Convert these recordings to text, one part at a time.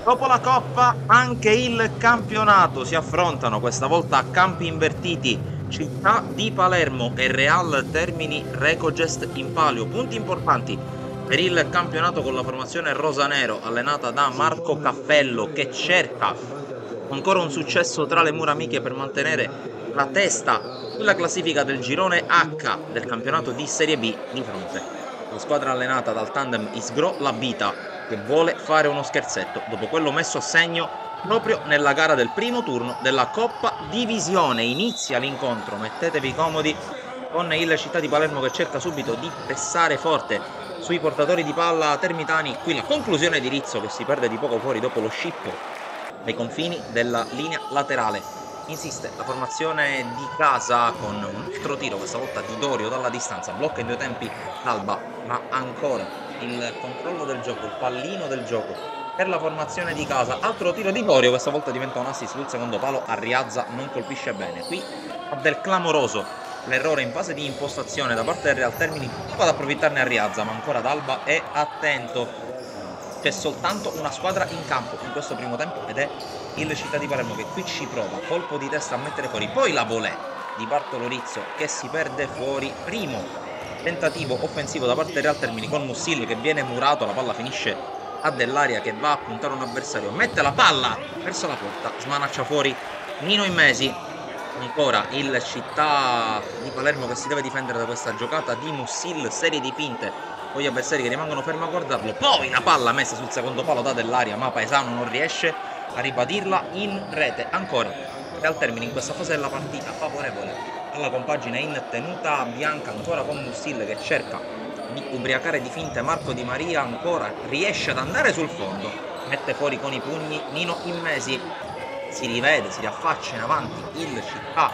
Dopo la Coppa anche il campionato si affrontano, questa volta a campi invertiti. Città di Palermo e Real Termini Recogest in palio. Punti importanti per il campionato con la formazione rosanero allenata da Marco Cappello, che cerca ancora un successo tra le mura amiche per mantenere la testa sulla classifica del girone H del campionato di Serie B di fronte. La squadra allenata dal tandem Isgro Labita, che vuole fare uno scherzetto dopo quello messo a segno proprio nella gara del primo turno della Coppa Divisione. Inizia l'incontro, mettetevi comodi, con il Città di Palermo che cerca subito di pressare forte sui portatori di palla termitani. Qui la conclusione di Rizzo, che si perde di poco fuori dopo lo scippo ai confini della linea laterale. Insiste la formazione di casa con un altro tiro, questa volta di Dorio dalla distanza, blocca in due tempi l'Alba, ma ancora il controllo del gioco, il pallino del gioco per la formazione di casa. Altro tiro di Dorio, questa volta diventa un assist sul secondo palo, Arriazza non colpisce bene. Qui fa del clamoroso l'errore in fase di impostazione da parte del Real Termini, prova ad approfittarne Arriazza, ma ancora D'Alba è attento. C'è soltanto una squadra in campo in questo primo tempo ed è il Città di Palermo, che qui ci prova, colpo di testa a mettere fuori, poi la volée di Bartolo Rizzo che si perde fuori. Primo tentativo offensivo da parte del Real Termini con Mussil che viene murato, la palla finisce a Dell'Aria che va a puntare un avversario, mette la palla verso la porta, smanaccia fuori Nino Immesi. Ancora il Città di Palermo che si deve difendere da questa giocata di Mussil, serie di finte con gli avversari che rimangono fermi a guardarlo, poi la palla messa sul secondo palo da Dell'Aria, ma Paesano non riesce a ribadirla in rete. Ancora Real Termini in questa fase della partita favorevole alla compagine in tenuta bianca, ancora con Mussil che cerca di ubriacare di finte Marco Di Maria, ancora riesce ad andare sul fondo, mette fuori con i pugni Nino Immesi. Si rivede, si riaffaccia in avanti il Città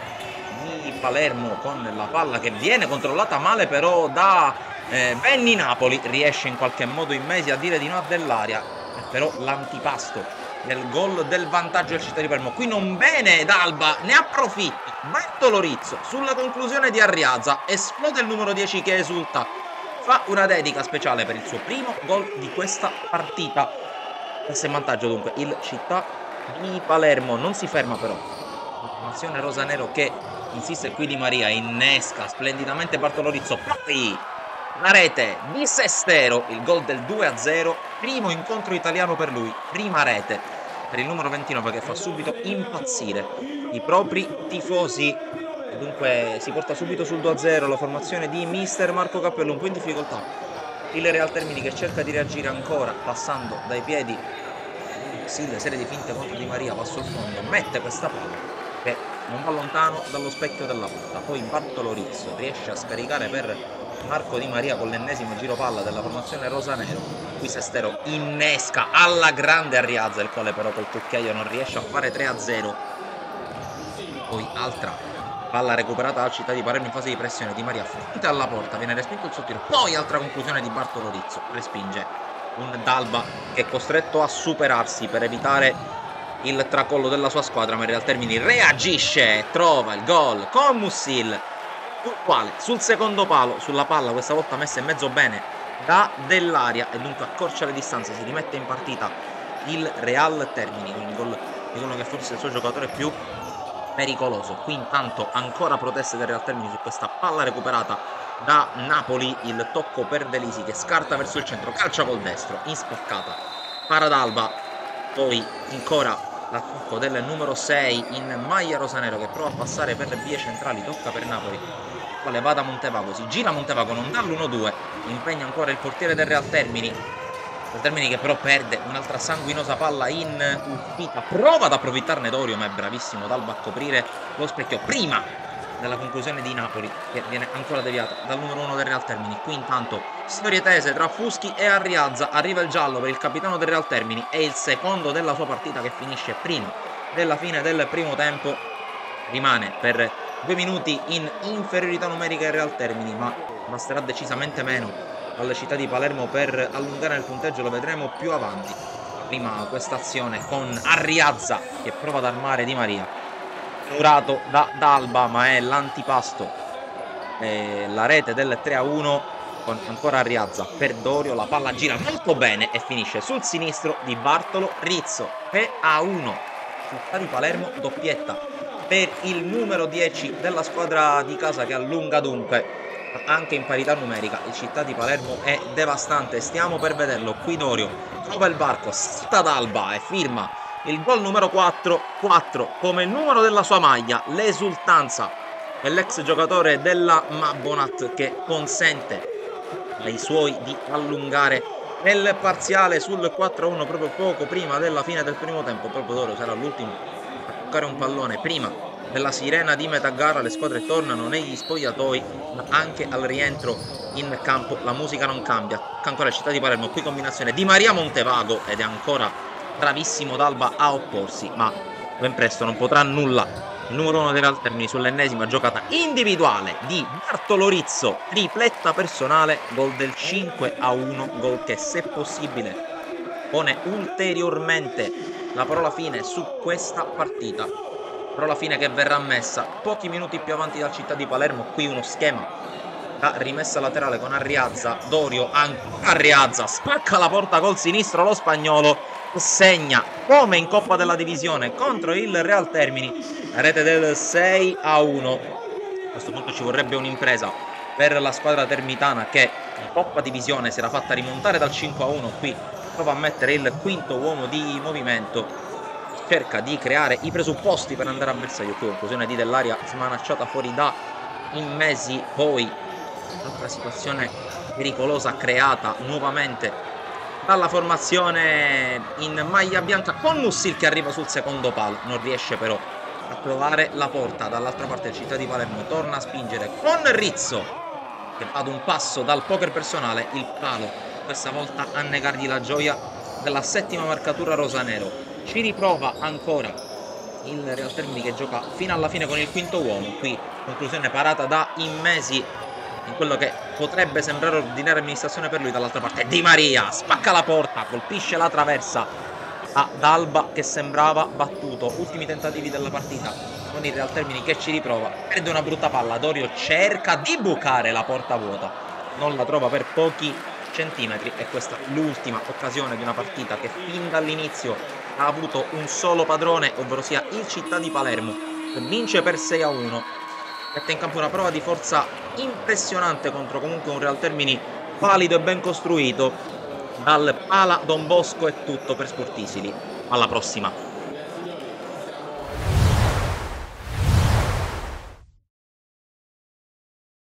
di Palermo con la palla che viene controllata male però da Benny Napoli, riesce in qualche modo Immesi a dire di no a Dell'Aria, però l'antipasto del gol del vantaggio del Città di Palermo. Qui non bene D'Alba, ne approfitta Bartolo Rizzo sulla conclusione di Arriazza, esplode il numero 10 che esulta, fa una dedica speciale per il suo primo gol di questa partita. Passa in vantaggio dunque il Città di Palermo, non si ferma però la formazione rosanero che insiste. Qui Di Maria innesca splendidamente Bartolo Rizzo, poi la rete di Sestero, il gol del 2-0, primo incontro italiano per lui, prima rete per il numero 29 che fa subito impazzire i propri tifosi e dunque si porta subito sul 2-0 la formazione di mister Marco Cappello, un po' in difficoltà il Real Termini che cerca di reagire ancora passando dai piedi Mussil, serie di finte contro Di Maria, va sul fondo, mette questa palla che non va lontano dallo specchio della porta, poi Bartolo Rizzo riesce a scaricare per Marco Di Maria con l'ennesimo giro palla della formazione rosanero. Qui Sestero innesca alla grande Arriazza, il quale però col cucchiaio non riesce a fare 3-0. Poi altra palla recuperata dal Città di Palermo in fase di pressione, Di Maria fronte alla porta, viene respinto il suo tiro, poi altra conclusione di Bartolo Rizzo, respinge un D'Alba che è costretto a superarsi per evitare il tracollo della sua squadra, ma in Real Termini reagisce, trova il gol con Mussil, quale sul secondo palo, sulla palla questa volta messa in mezzo bene da Dell'Aria e dunque accorcia le distanze, si rimette in partita il Real Termini con il gol di quello che forse è il suo giocatore più pericoloso. Qui intanto ancora proteste del Real Termini su questa palla recuperata da Napoli, il tocco per Delisi che scarta verso il centro, calcia col destro in spaccata, para D'Alba, poi ancora l'attacco del numero 6 in maglia rosanero che prova a passare per le vie centrali, tocca per Napoli, quale va da Montevago, si gira Montevago, non dà l'1-2, impegna ancora il portiere del Real Termini che però perde un'altra sanguinosa palla in uscita, prova ad approfittarne Dorio ma è bravissimo D'Alba a coprire lo specchio prima della conclusione di Napoli che viene ancora deviata dal numero 1 del Real Termini. Qui intanto storie tese tra Fuschi e Arriazza, arriva il giallo per il capitano del Real Termini, è il secondo della sua partita che finisce prima della fine del primo tempo, rimane per 2 minuti in inferiorità numerica il Real Termini, ma basterà decisamente meno alla Città di Palermo per allungare il punteggio, lo vedremo più avanti. Prima questa azione con Arriazza che prova ad armare Di Maria, murato da D'Alba ma è l'antipasto, la rete del 3-1 con ancora Arriazza per Dorio, la palla gira molto bene e finisce sul sinistro di Bartolo Rizzo. 3-1, Città di Palermo doppietta per il numero 10 della squadra di casa, che allunga dunque anche in parità numerica. Il Città di Palermo è devastante, stiamo per vederlo. Qui Dorio trova il varco, sta ad Alba e firma il gol numero 4 come il numero della sua maglia. L'esultanza dell'ex giocatore della Mabonat, che consente ai suoi di allungare nel parziale sul 4-1 proprio poco prima della fine del primo tempo. Proprio Dorio sarà l'ultimo a toccare un pallone prima della sirena di metà gara. Le squadre tornano negli spogliatoi, ma anche al rientro in campo la musica non cambia. Ancora il Città di Palermo, qui combinazione Di Maria Montevago, ed è ancora bravissimo D'Alba a opporsi, ma ben presto non potrà nulla il numero 1 dei Real Termini sull'ennesima giocata individuale di Bartolo Rizzo, tripletta personale, gol del 5-1, gol che, se possibile, pone ulteriormente la parola fine su questa partita. Parola fine che verrà messa pochi minuti più avanti dal Città di Palermo. Qui uno schema da rimessa laterale con Arriazza. Dorio, Arriazza spacca la porta col sinistro, lo spagnolo segna come in Coppa della Divisione contro il Real Termini, la rete del 6-1. A questo punto ci vorrebbe un'impresa per la squadra termitana, che in Coppa Divisione si era fatta rimontare dal 5-1. Qui prova a mettere il quinto uomo di movimento, cerca di creare i presupposti per andare a bersaglio. Qui conclusione di Dell'Aria smanacciata fuori da Immesi. Poi un'altra situazione pericolosa creata nuovamente dalla formazione in maglia bianca, con Mussil che arriva sul secondo palo, non riesce però a trovare la porta. Dall'altra parte il Città di Palermo torna a spingere con Rizzo, che ad un passo dal poker personale, il palo questa volta a negargli la gioia della settima marcatura rosanero. Ci riprova ancora il Real Termini, che gioca fino alla fine con il quinto uomo. Qui conclusione parata da Immesi in quello che potrebbe sembrare ordinaria amministrazione per lui. Dall'altra parte Di Maria spacca la porta, colpisce la traversa ad Alba, che sembrava battuto. Ultimi tentativi della partita con il Real Termini che ci riprova, perde una brutta palla. Dorio cerca di bucare la porta vuota, non la trova per pochi centimetri, e questa è l'ultima occasione di una partita che fin dall'inizio ha avuto un solo padrone, ovvero sia il Città di Palermo, che vince per 6-1. Mette in campo una prova di forza impressionante contro comunque un Real Termini valido e ben costruito. Dal Pala Don Bosco è tutto per Sportisili. Alla prossima.